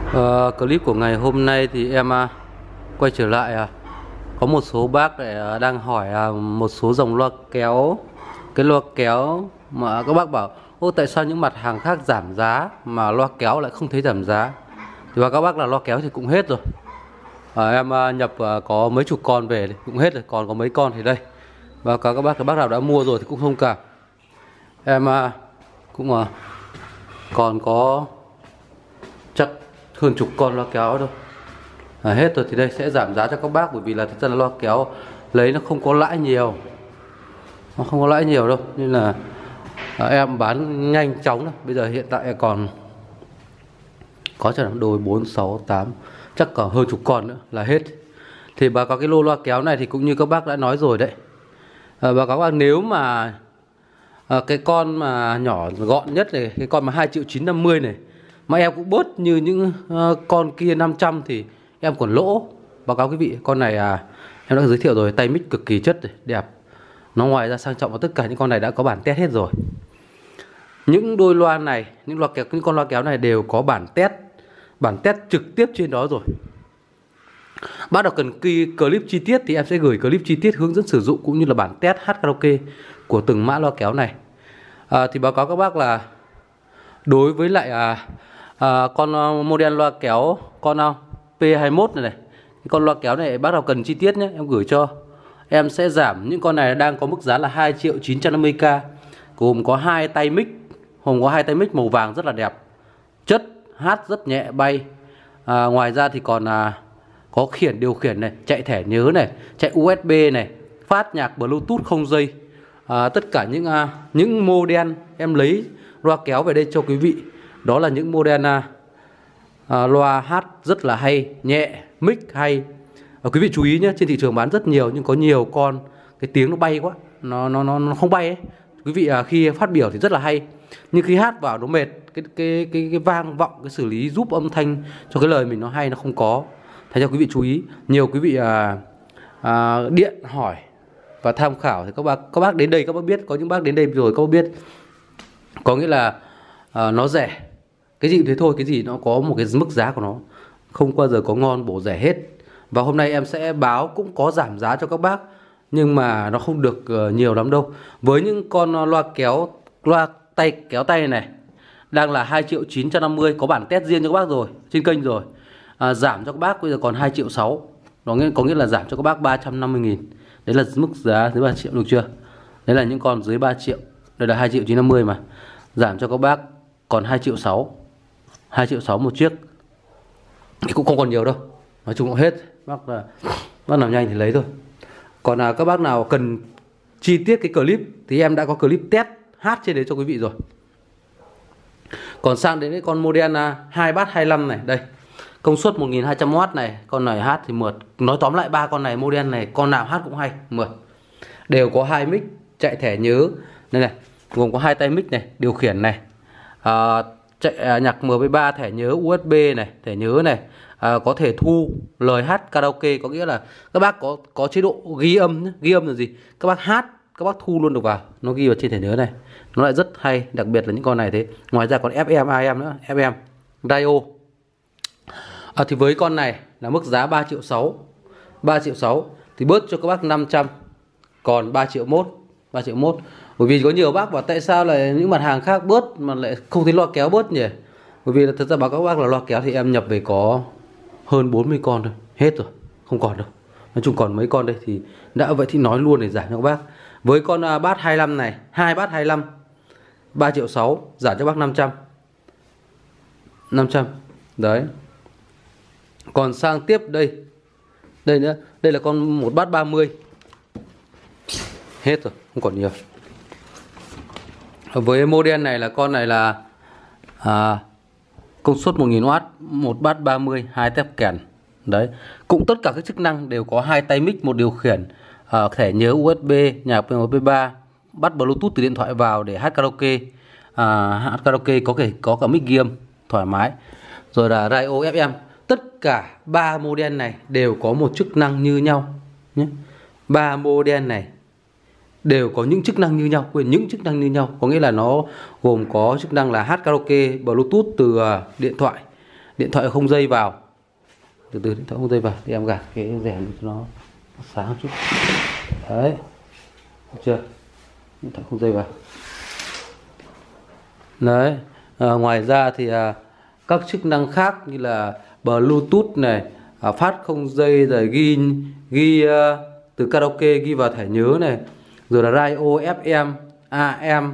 Clip của ngày hôm nay thì em quay trở lại. Có một số bác đang hỏi một số dòng loa kéo. Cái loa kéo mà các bác bảo ô tại sao những mặt hàng khác giảm giá mà loa kéo lại không thấy giảm giá. Thì các bác là loa kéo thì cũng hết rồi. Em nhập có mấy chục con về cũng hết rồi, còn có mấy con thì đây. Và các bác nào đã mua rồi thì cũng thông cảm. Em cũng còn có chắc hơn chục con loa kéo thôi. Hết rồi thì đây sẽ giảm giá cho các bác, bởi vì là thực ra là loa kéo lấy nó không có lãi nhiều, nó không có lãi nhiều đâu, nên là em bán nhanh chóng này. Bây giờ hiện tại còn có cho đôi 4, 6, 8 chắc còn hơn chục con nữa là hết. Thì báo cáo cái lô loa kéo này thì cũng như các bác đã nói rồi đấy, báo cáo các bác nếu mà cái con mà nhỏ gọn nhất này, cái con mà 2.950.000 này mà em cũng bớt như những con kia 500 thì em còn lỗ. Báo cáo quý vị, con này em đã giới thiệu rồi, tay mic cực kỳ chất này, đẹp. Nó ngoài ra sang trọng, và tất cả những con này đã có bản test hết rồi. Những đôi loa này, những con loa kéo này đều có bản test trực tiếp trên đó rồi. Bác nào cần clip chi tiết thì em sẽ gửi clip chi tiết hướng dẫn sử dụng cũng như là bản test hát karaoke của từng mã loa kéo này. Thì báo cáo các bác là đối với lại con model loa kéo con P21 này, cái con loa kéo này bác nào cần chi tiết nhé, em gửi cho. Em sẽ giảm những con này đang có mức giá là 2.950.000, gồm có hai tay mic màu vàng rất là đẹp, chất hát rất nhẹ bay. Ngoài ra thì còn có điều khiển này, chạy thẻ nhớ này, chạy USB này, phát nhạc Bluetooth không dây. Tất cả những model em lấy loa kéo về đây cho quý vị, đó là những model loa hát rất là hay, nhẹ, mic hay. Quý vị chú ý nhé, trên thị trường bán rất nhiều nhưng có nhiều con cái tiếng nó bay quá, nó không bay ấy. Quý vị khi phát biểu thì rất là hay, nhưng khi hát vào nó mệt, cái vang vọng, cái xử lý giúp âm thanh cho cái lời mình nó hay nó không có. Thế cho quý vị chú ý. Nhiều quý vị điện hỏi và tham khảo thì các bác đến đây các bác biết, có những bác đến đây rồi các bác biết, có nghĩa là nó rẻ. Cái gì cũng thế thôi, cái gì nó có một cái mức giá của nó, không bao giờ có ngon bổ rẻ hết. Và hôm nay em sẽ báo cũng có giảm giá cho các bác, nhưng mà nó không được nhiều lắm đâu. Với những con loa kéo tay này đang là 2.950.000, có bản test riêng cho các bác rồi trên kênh rồi. Giảm cho các bác bây giờ còn 2.600.000, có nghĩa là giảm cho các bác 350.000. Đấy là mức giá dưới 3 triệu, được chưa? Đấy là những con dưới 3 triệu. Đây là 2.950.000 mà. Giảm cho các bác còn 2.600.000. 2.600.000 một chiếc. Thì cũng không còn nhiều đâu. Nói chung cũng hết. Bác nào nhanh thì lấy thôi. Còn các bác nào cần chi tiết cái clip thì em đã có clip test hát trên đấy cho quý vị rồi. Còn sang đến cái con model 2bass25 này, đây. Công suất 1200W này, con này hát thì mượt. Nói tóm lại ba con này, model này con nào hát cũng hay, mượt. Đều có hai mic, chạy thẻ nhớ. Đây này, gồm có hai tay mic này, điều khiển này. Chạy nhạc MP3, thẻ nhớ USB này, thẻ nhớ này. Có thể thu lời hát karaoke, có nghĩa là các bác có chế độ ghi âm nhé. Ghi âm là gì? Các bác hát, các bác thu luôn được vào, nó ghi vào trên thẻ nhớ này. Nó lại rất hay, đặc biệt là những con này thế. Ngoài ra còn FM, AM nữa, FM, radio. Thì với con này là mức giá 3.600.000. 3.600.000 thì bớt cho các bác 500, còn 3.100.000. 3.100.000. Bởi vì có nhiều bác bảo tại sao lại những mặt hàng khác bớt mà lại không thấy loa kéo bớt nhỉ? Bởi vì là thật ra báo các bác là loa kéo thì em nhập về có hơn 40 con thôi, hết rồi, không còn đâu. Nói chung còn mấy con đây thì đã vậy thì nói luôn để giảm cho các bác. Với con bass 25 này, 2bass25 3.600.000, giảm cho bác 500. 500. Đấy. Còn sang tiếp đây. Đây nữa, đây là con 1bass30. Hết rồi, không còn nhiều. Với model này là con này là công suất 1000W, 1bass30, hai tép kèn. Đấy, cũng tất cả các chức năng đều có hai tay mic, một điều khiển, thẻ nhớ USB, nhạc MP3, bắt Bluetooth từ điện thoại vào để hát karaoke. Hát karaoke có cả mic ghi âm thoải mái. Rồi là radio FM. Tất cả ba model này đều có một chức năng như nhau nhé. Ba model này đều có những chức năng như nhau, những chức năng như nhau, có nghĩa là nó gồm có chức năng là hát karaoke Bluetooth từ điện thoại điện thoại không dây vào. Từ từ, điện thoại không dây vào thì em gạt cái rèm cho nó sáng chút. Đấy, được chưa? Điện thoại không dây vào. Đấy, ngoài ra thì các chức năng khác như là Bluetooth này, phát không dây, rồi ghi từ karaoke ghi vào thẻ nhớ này, rồi là radio FM, AM,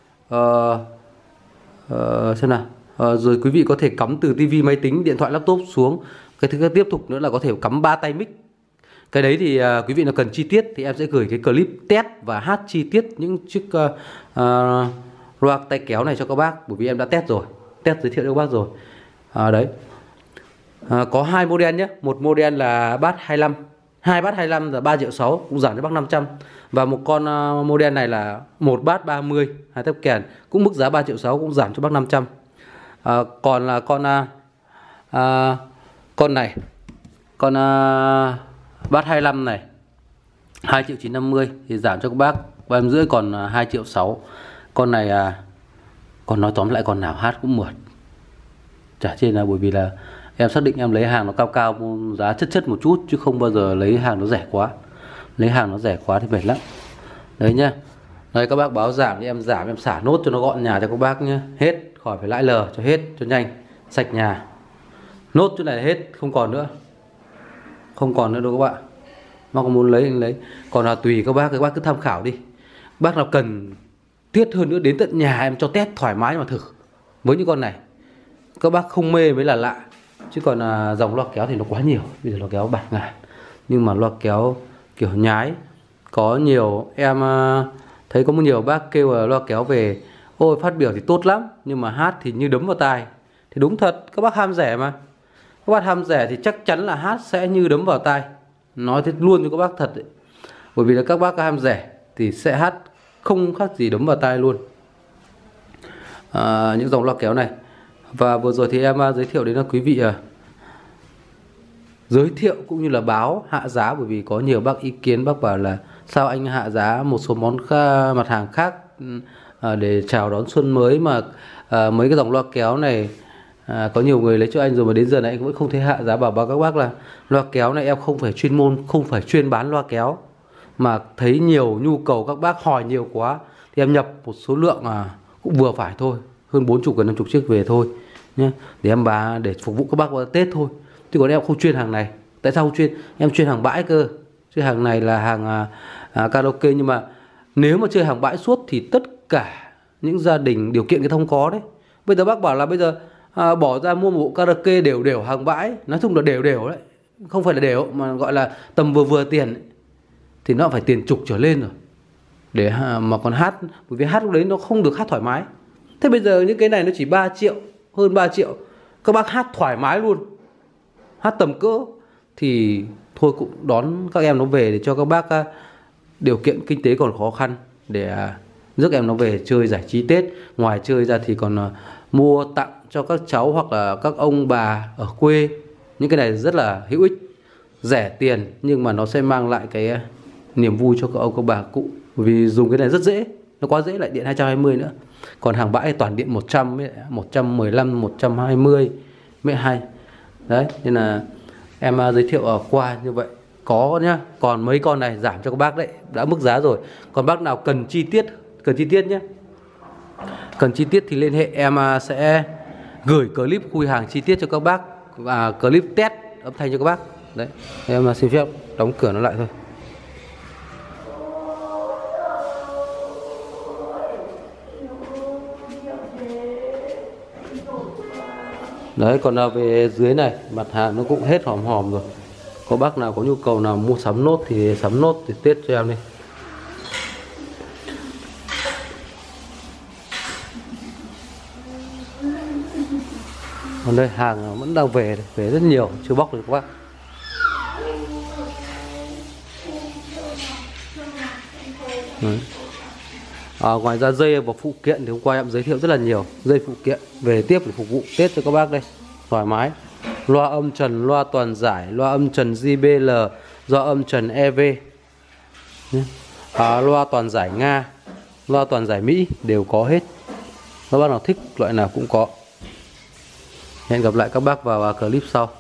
xem nào, rồi quý vị có thể cắm từ tivi, máy tính, điện thoại, laptop xuống. Cái thứ tiếp tục nữa là có thể cắm 3 tay mic. Cái đấy thì quý vị nào cần chi tiết thì em sẽ gửi cái clip test và hát chi tiết những chiếc loa tay kéo này cho các bác, bởi vì em đã test rồi, test giới thiệu cho các bác rồi. Đấy, có 2 model nhé. Một model là Bass 25, 2 Bass 25 là 3,6 triệu, cũng giảm cho bác 500. Và một con model này là một Bass 30, 2 tép kèn, cũng mức giá 3,6 triệu, cũng giảm cho bác 500. Còn là con này, con Bass 25 này 2,950 triệu thì giảm cho các bác 3,5 triệu, còn 2,6 triệu. Con này còn nói tóm lại con nào hát cũng mượt. Chả trên là bởi vì là em xác định em lấy hàng nó cao cao, giá chất một chút, chứ không bao giờ lấy hàng nó rẻ quá. Lấy hàng nó rẻ quá thì mệt lắm. Đấy nhá. Đấy, các bác báo giảm thì em giảm, em xả nốt cho nó gọn nhà cho các bác nhá. Hết, khỏi phải lãi lờ, cho hết cho nhanh, sạch nhà. Nốt chỗ này hết, không còn nữa. Không còn nữa đâu các bạn. Mà có muốn lấy thì lấy. Còn là tùy các bác cứ tham khảo đi. Bác nào cần thiết hơn nữa đến tận nhà em cho test thoải mái mà thử. Với những con này các bác không mê mới là lạ. Chứ còn dòng loa kéo thì nó quá nhiều. Bây giờ loa kéo 7.000. Nhưng mà loa kéo kiểu nhái có nhiều. Em thấy có nhiều bác kêu là loa kéo về, ôi phát biểu thì tốt lắm, nhưng mà hát thì như đấm vào tai. Thì đúng thật, các bác ham rẻ mà. Các bác ham rẻ thì chắc chắn là hát sẽ như đấm vào tai. Nói thế luôn cho các bác thật đấy. Bởi vì là các bác ham rẻ thì sẽ hát không khác gì đấm vào tai luôn. Những dòng loa kéo này. Và vừa rồi thì em giới thiệu đến là quý vị giới thiệu cũng như là báo hạ giá, bởi vì có nhiều bác ý kiến, bác bảo là sao anh hạ giá một số mặt hàng khác để chào đón xuân mới mà mấy cái dòng loa kéo này có nhiều người lấy cho anh rồi mà đến giờ này anh cũng không thấy hạ giá. Bảo các bác là loa kéo này em không phải chuyên môn, không phải chuyên bán loa kéo, mà thấy nhiều nhu cầu các bác hỏi nhiều quá thì em nhập một số lượng cũng vừa phải thôi, hơn 40 gần 50 chiếc về thôi nhé, để em để phục vụ các bác vào Tết thôi. Chứ còn em không chuyên hàng này. Tại sao không chuyên? Em chuyên hàng bãi cơ. Chứ hàng này là hàng karaoke. Nhưng mà nếu mà chơi hàng bãi suốt thì tất cả những gia đình điều kiện cái không có đấy. Bây giờ bác bảo là bây giờ bỏ ra mua một bộ karaoke đều hàng bãi, nói chung là đều đấy, không phải là đều mà gọi là tầm vừa tiền ấy, thì nó phải tiền chục trở lên rồi để mà còn hát. Bởi vì hát lúc đấy nó không được hát thoải mái. Thế bây giờ những cái này nó chỉ 3 triệu, hơn 3 triệu, các bác hát thoải mái luôn, hát tầm cỡ thì thôi cũng đón các em nó về để cho các bác điều kiện kinh tế còn khó khăn để rước em nó về chơi giải trí Tết. Ngoài chơi ra thì còn mua tặng cho các cháu hoặc là các ông bà ở quê. Những cái này rất là hữu ích, rẻ tiền nhưng mà nó sẽ mang lại cái niềm vui cho các ông các bà cụ. Bởi vì dùng cái này rất dễ, nó quá dễ, lại điện 220 nữa. Còn hàng bãi toàn điện 100, 115, 120 mới hay. Đấy, nên là em giới thiệu qua như vậy. Có nhá, còn mấy con này giảm cho các bác đấy, đã mức giá rồi. Còn bác nào cần chi tiết nhé. Cần chi tiết thì liên hệ, em sẽ gửi clip khui hàng chi tiết cho các bác và clip test âm thanh cho các bác. Đấy, em xin phép đóng cửa nó lại thôi. Đấy, còn về dưới này mặt hàng nó cũng hết hòm rồi. Có bác nào có nhu cầu nào mua sắm nốt thì sắm nốt thì Tết cho em đi. Còn đây hàng vẫn đang về rất nhiều, chưa bóc được các bác. Đấy. Ngoài ra dây và phụ kiện thì hôm qua em giới thiệu rất là nhiều dây phụ kiện về tiếp để phục vụ Tết cho các bác đây, thoải mái. Loa âm trần, loa toàn giải, loa âm trần JBL, loa âm trần EV, loa toàn giải Nga, loa toàn giải Mỹ đều có hết. Các bác nào thích loại nào cũng có. Hẹn gặp lại các bác vào clip sau.